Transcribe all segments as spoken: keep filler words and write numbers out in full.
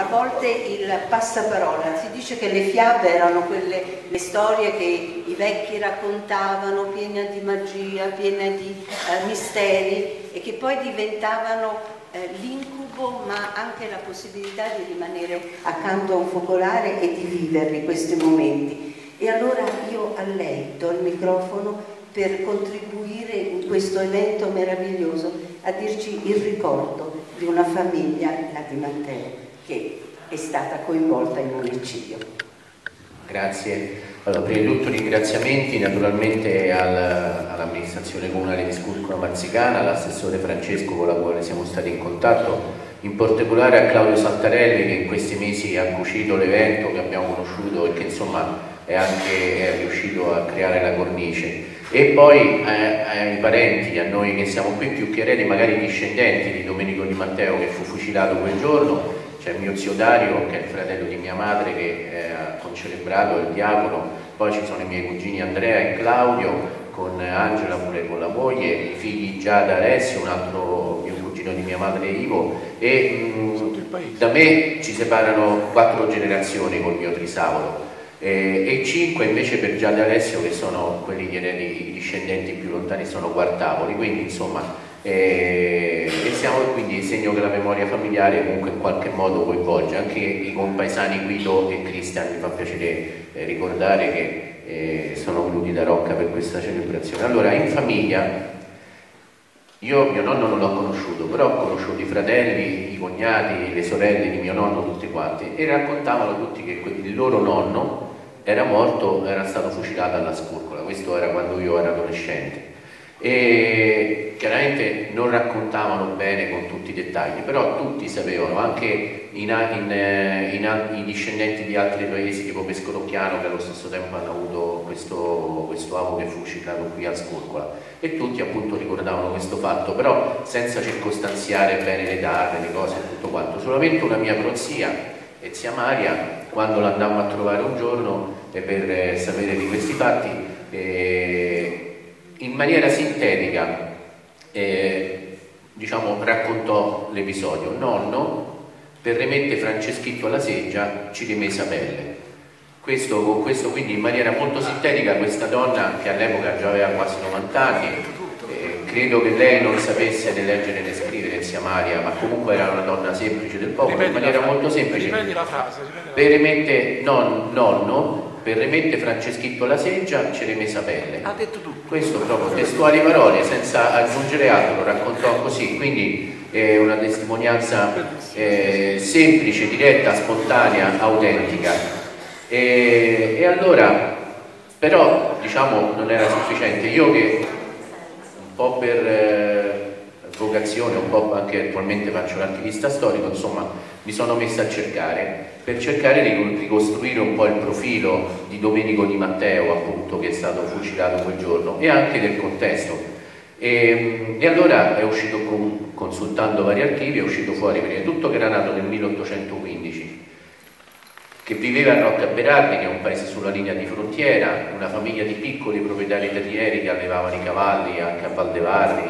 a volte il passaparola. Si dice che le fiabe erano quelle, le storie che i vecchi raccontavano, piene di magia, piene di eh, misteri, e che poi diventavano eh, l'incubo, ma anche la possibilità di rimanere accanto a un focolare e di viverli questi momenti. E allora io a lei do il microfono per contribuire in questo evento meraviglioso a dirci il ricordo di una famiglia, la di Matteo, che è stata coinvolta in un eccidio. Grazie. Allora, prima di tutto ringraziamenti naturalmente al, all'amministrazione comunale di Scurcola Marzicana, all'assessore Francesco con la quale siamo stati in contatto, in particolare a Claudio Santarelli che in questi mesi ha cucito l'evento, che abbiamo conosciuto e che insomma è anche è riuscito a creare la cornice. E poi eh, ai parenti, a noi che siamo qui più che eredi, magari discendenti di Domenico Di Matteo che fu fucilato quel giorno. C'è mio zio Dario che è il fratello di mia madre che eh, ha concelebrato il diacono, poi ci sono i miei cugini Andrea e Claudio con Angela pure con la moglie, i figli Giada Alessio, un altro mio cugino di mia madre Ivo, e mh, da me ci separano quattro generazioni col mio trisavolo. Eh, e cinque invece per Giada Alessio, che sono quelli che eredi, i discendenti più lontani, sono quartapoli, quindi insomma eh, e siamo quindi segno che la memoria familiare comunque in qualche modo coinvolge anche i compaesani Guido e Cristian. Mi fa piacere eh, ricordare che eh, sono venuti da Rocca per questa celebrazione. Allora, in famiglia io mio nonno non l'ho conosciuto, però ho conosciuto i fratelli, i cognati, le sorelle di mio nonno, tutti quanti, e raccontavano tutti che il loro nonno era morto, era stato fucilato alla Scurcola. Questo era quando io ero adolescente, e chiaramente non raccontavano bene con tutti i dettagli, però tutti sapevano, anche in, in, in, in, i discendenti di altri paesi tipo Pescorocchiano, che allo stesso tempo hanno avuto questo, questo avo che fu fucilato qui a Scurcola, e tutti appunto ricordavano questo fatto, però senza circostanziare bene le date, le cose e tutto quanto. Solamente una mia prozia e zia Maria, quando l'andammo a trovare un giorno e per eh, sapere di questi fatti, eh, in maniera sintetica eh, diciamo, raccontò l'episodio. Nonno, per rimettere Franceschitto alla seggia, ci rimise a pelle. Questo, con questo quindi in maniera molto sintetica, questa donna che all'epoca già aveva quasi novanta anni, eh, credo che lei non sapesse né leggere né scrivere, zia Maria, ma comunque era una donna semplice del popolo, in maniera molto semplice, ripeti la frase, ripeti la frase. Per rimette, non, nonno, per rimette Franceschitto alla seggia, ci rimese a pelle. Ha detto tutto. Questo proprio, testuali parole, senza aggiungere altro, raccontò così, quindi è una testimonianza eh, semplice, diretta, spontanea, autentica. E, e allora, però, diciamo, non era sufficiente. Io che un po' per eh, vocazione, un po' anche attualmente faccio l'attivista storico, insomma, mi sono messa a cercare, per cercare di ricostruire un po' il profilo di Domenico Di Matteo, appunto, che è stato fucilato quel giorno, e anche del contesto. E, e allora è uscito, con, consultando vari archivi, è uscito fuori prima di tutto che era nato nel milleottocentoquindici, che viveva a Rocca Berardi, che è un paese sulla linea di frontiera, una famiglia di piccoli proprietari terrieri che allevavano i cavalli anche a Valdevarri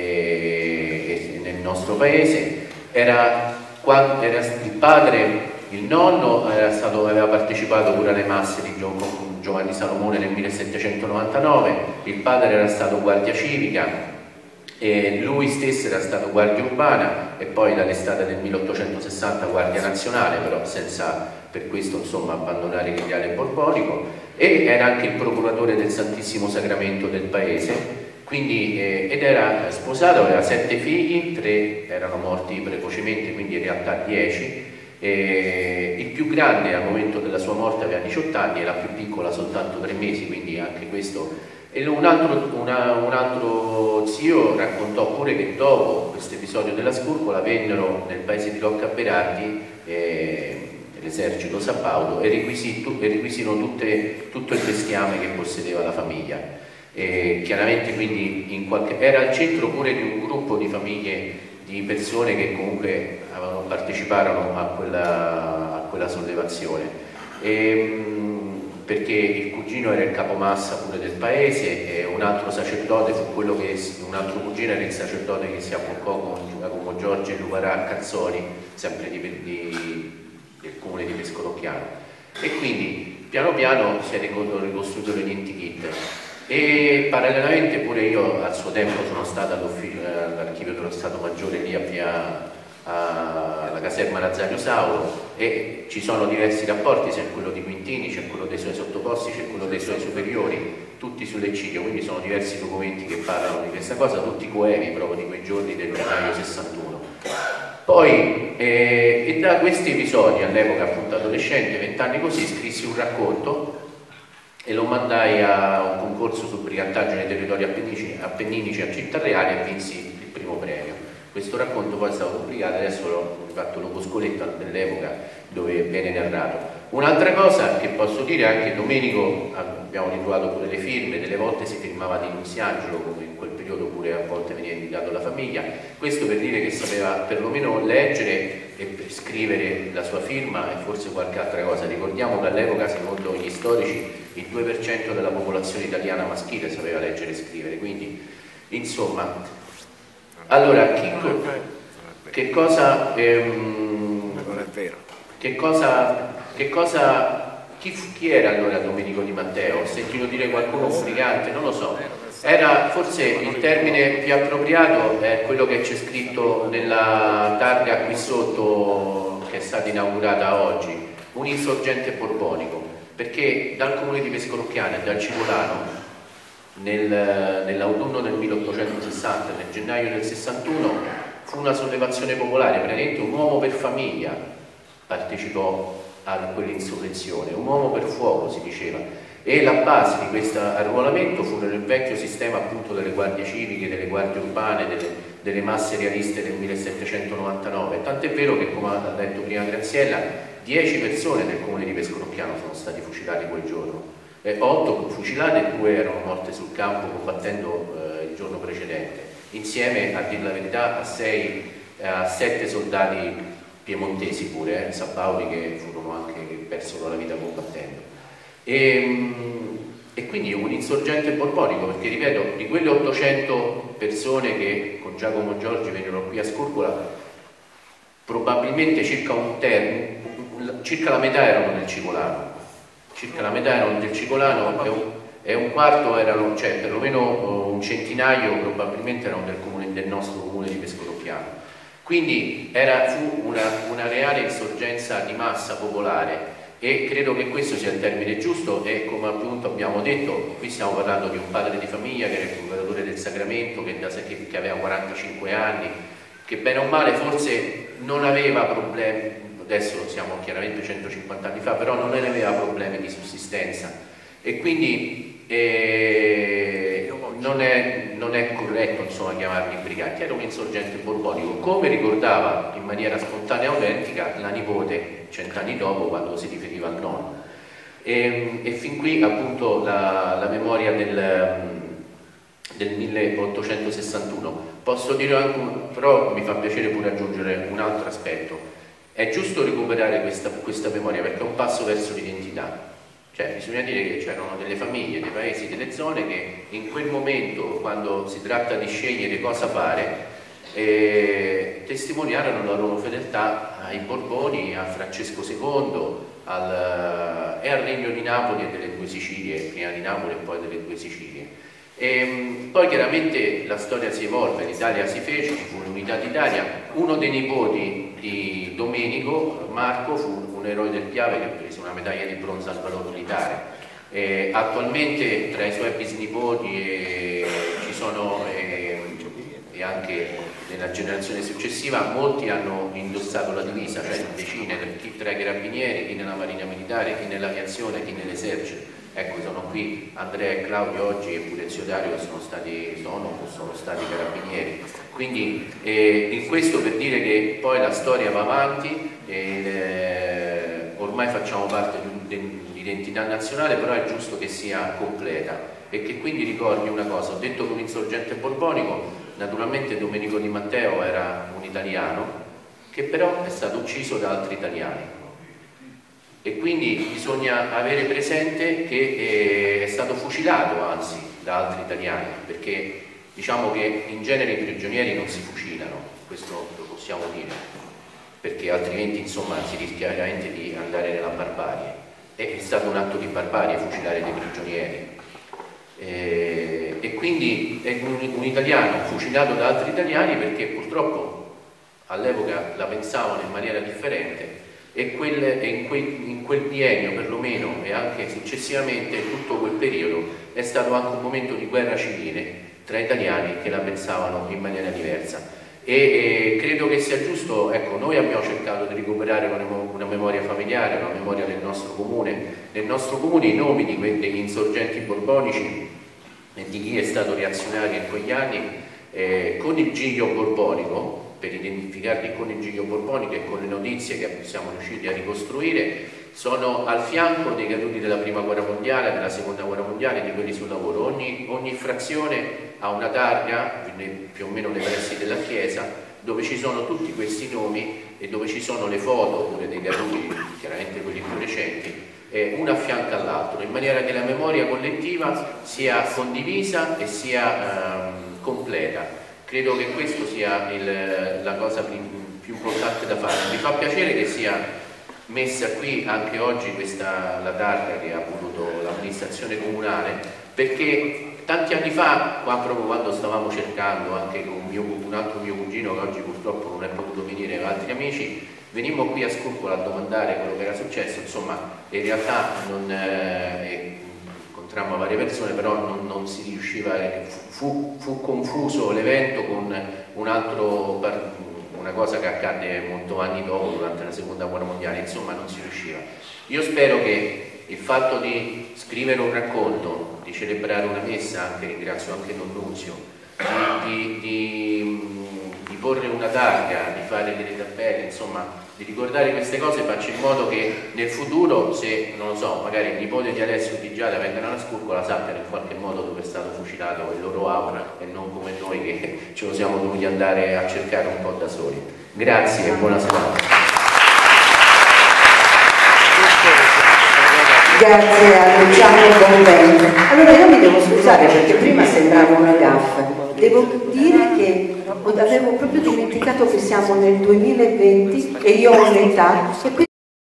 e, e nel nostro paese. Era, quando, era il padre, il nonno era stato, aveva partecipato pure alle masse di Giovanni Salomone nel millesettecentonovantanove, il padre era stato guardia civica, e lui stesso era stato guardia urbana e poi dall'estate del milleottocentosessanta guardia nazionale, però senza per questo insomma abbandonare l'ideale borbonico, e era anche il procuratore del Santissimo Sacramento del paese, quindi, eh, ed era sposato, aveva sette figli, tre erano morti precocemente, quindi in realtà dieci. Eh, il più grande al momento della sua morte aveva diciotto anni e la più piccola soltanto tre mesi, quindi anche questo. E un altro, una, un altro zio raccontò pure che dopo questo episodio della Scurcola vennero nel paese di Rocca Berardi eh, l'esercito Sabaudo e, e requisino tutte, tutto il bestiame che possedeva la famiglia. E chiaramente quindi in qualche, era al centro pure di un gruppo di famiglie, di persone che comunque avevano, parteciparono a quella, a quella sollevazione. E, perché il cugino era il capomassa pure del paese e un altro sacerdote fu quello che, un altro cugino era il sacerdote che si abboccò con Giacomo Giorgi e Luvarà Cazzoni, sempre di, di, del comune di Pescolocchiano. E quindi piano piano si è ricostruito l'identikit. E parallelamente pure io al suo tempo sono stato all'archivio dello Stato Maggiore lì a via alla caserma Nazario Sauro, e ci sono diversi rapporti, c'è quello di Quintini, c'è quello dei suoi sottoposti, c'è quello dei suoi superiori, tutti sull'eccidio, quindi sono diversi documenti che parlano di questa cosa, tutti coevi proprio di quei giorni del gennaio sessantuno. Poi eh, e da questi episodi, all'epoca appunto adolescente, vent'anni così, scrissi un racconto e lo mandai a un concorso su brigantaggio nei territori appenninici a Città Reale e vinsi il primo premio. Questo racconto poi è stato pubblicato, adesso l'ho fatto l'opuscoletto dell'epoca dove viene narrato. Un'altra cosa che posso dire, anche Domenico, abbiamo ritrovato pure le firme, delle volte si firmava di Nunziangelo, come in quel periodo pure a volte veniva invitato alla famiglia, questo per dire che sapeva perlomeno leggere e scrivere la sua firma e forse qualche altra cosa. Ricordiamo che all'epoca, secondo gli storici, il due per cento della popolazione italiana maschile sapeva leggere e scrivere, quindi insomma. Allora, chi, che cosa, ehm, non è vero. Che cosa, che cosa chi, chi era allora Domenico Di Matteo? Ho sentito dire qualcuno brigante, non lo so. Era forse il termine più appropriato, è quello che c'è scritto nella targa qui sotto, che è stata inaugurata oggi, un insorgente borbonico, perché dal comune di Pescolocchiano e dal Cigolano, Nel, nell'autunno del milleottocentosessanta, nel gennaio del sessantuno, fu una sollevazione popolare, praticamente un uomo per famiglia partecipò a quell'insurrezione, un uomo per fuoco si diceva, e la base di questo arruolamento fu nel vecchio sistema appunto delle guardie civiche, delle guardie urbane, delle, delle masse realiste del millesettecentonovantanove, tant'è vero che, come ha detto prima Graziella, dieci persone del comune di Pescolocchiano sono stati fucilati quel giorno. Eh, otto fucilate e due erano morte sul campo combattendo eh, il giorno precedente, insieme, a dir la verità, a, sei, eh, a sette soldati piemontesi pure, eh, Sabbauri, che furono anche, che persero la vita combattendo. E, e quindi un insorgente borbonico, perché ripeto, di quelle ottocento persone che con Giacomo Giorgi vennero qui a Scurgola, probabilmente circa un terzo, circa la metà erano nel Cigolano. Circa la metà erano del Cigolano e un, e un quarto erano, cioè perlomeno un centinaio probabilmente erano del, comune, del nostro comune di Pescolocchiano. Quindi era, fu una, una reale insorgenza di massa popolare, e credo che questo sia il termine giusto. E come appunto abbiamo detto, qui stiamo parlando di un padre di famiglia che era il procuratore del Sacramento, che, da, che, che aveva quarantacinque anni, che bene o male forse non aveva problemi. Adesso siamo chiaramente centocinquanta anni fa, però non ne aveva problemi di sussistenza, e quindi eh, non, è, non è corretto insomma chiamarli briganti. Era un insorgente borbonico, come ricordava in maniera spontanea e autentica la nipote cent'anni dopo, quando si riferiva al nonno. E, e fin qui appunto la, la memoria del, del milleottocentosessantuno. Posso dire anche, però mi fa piacere pure aggiungere un altro aspetto. È giusto recuperare questa, questa memoria, perché è un passo verso l'identità. Cioè bisogna dire che c'erano delle famiglie, dei paesi, delle zone che in quel momento, quando si tratta di scegliere cosa fare, eh, testimoniarono la loro fedeltà ai Borboni, a Francesco secondo al, e al Regno di Napoli e delle due Sicilie, prima di Napoli e poi delle due Sicilie. E poi chiaramente la storia si evolve, l'Italia si fece, ci fu l'unità d'Italia. Uno dei nipoti di Domenico, Marco, fu un eroe del Piave che prese una medaglia di bronzo al valor militare. E attualmente tra i suoi bisnipoti eh, ci sono, eh, e anche nella generazione successiva, molti hanno indossato la divisa, cioè decine, chi tra i carabinieri, chi nella marina militare, chi nell'aviazione, chi nell'esercito. Ecco, sono qui Andrea e Claudio oggi, e pure Zio Dario, che sono stati, sono o sono stati carabinieri. Quindi eh, in questo per dire che poi la storia va avanti, eh, ormai facciamo parte dell'identità nazionale, però è giusto che sia completa e che quindi ricordi una cosa. Ho detto che un insorgente borbonico, naturalmente Domenico Di Matteo era un italiano che però è stato ucciso da altri italiani. E quindi bisogna avere presente che è stato fucilato anzi da altri italiani, perché diciamo che in genere i prigionieri non si fucilano, questo lo possiamo dire. perché altrimenti insomma si rischia veramente di andare nella barbarie. È stato un atto di barbarie fucilare dei prigionieri, eh, e quindi è un, un italiano fucilato da altri italiani perché purtroppo all'epoca la pensavano in maniera differente, e, quel, e in, quel, in quel biennio perlomeno, e anche successivamente tutto quel periodo, è stato anche un momento di guerra civile tra italiani che la pensavano in maniera diversa. E, e credo che sia giusto, ecco, noi abbiamo cercato di recuperare una, una memoria familiare, una memoria del nostro comune, nel nostro comune i nomi di que, degli insorgenti borbonici e di chi è stato reazionario in quegli anni, eh, con il giglio borbonico, per identificarli con il giglio borbonico e con le notizie che siamo riusciti a ricostruire, sono al fianco dei caduti della prima guerra mondiale, della seconda guerra mondiale, di quelli sul lavoro. Ogni, ogni frazione ha una targa, più o meno nei pressi della chiesa, dove ci sono tutti questi nomi e dove ci sono le foto pure dei caduti, chiaramente quelli più recenti, eh, una a fianco all'altro, in maniera che la memoria collettiva sia condivisa e sia ehm, completa. Credo che questo sia il, la cosa più, più importante da fare. Mi fa piacere che sia messa qui anche oggi questa, la targa che ha voluto l'amministrazione comunale, perché tanti anni fa, qua proprio quando stavamo cercando anche con mio, un altro mio cugino che oggi purtroppo non è potuto venire, e altri amici, venimmo qui a Scurcola a domandare quello che era successo. Insomma, in realtà non, eh, incontrammo varie persone, però non, non si riusciva, fu, fu confuso l'evento con un altro, una cosa che accadde molto anni dopo, durante la seconda guerra mondiale. Insomma, non si riusciva. Io spero che il fatto di scrivere un racconto, di celebrare una messa, anche ringrazio anche Don Nunzio, di, di, di, di porre una targa, di fare delle tabelle, insomma di ricordare queste cose, faccia in modo che nel futuro, se non lo so, magari il nipote di Alessio o di Giada vengano alla Scurcola, sappiano in qualche modo dove è stato fucilato il loro aura, e non come noi che ce lo siamo dovuti andare a cercare un po' da soli. Grazie e buona serata. Grazie a Luciano Convento. Allora io mi devo scusare perché prima sembrava una gaffa. Devo dire che avevo proprio dimenticato che siamo nel duemilaventi e io ho un'età e quindi